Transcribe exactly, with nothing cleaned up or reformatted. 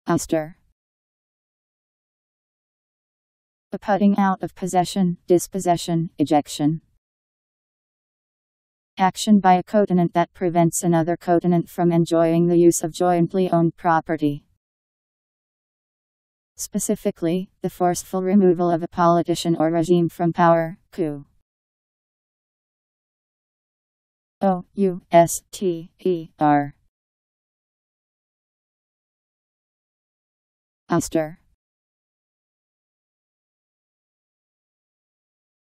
Ouster. A putting out of possession, dispossession, ejection. Action by a cotenant that prevents another cotenant from enjoying the use of jointly owned property. Specifically, the forceful removal of a politician or regime from power, coup. O U S T E R. Ouster.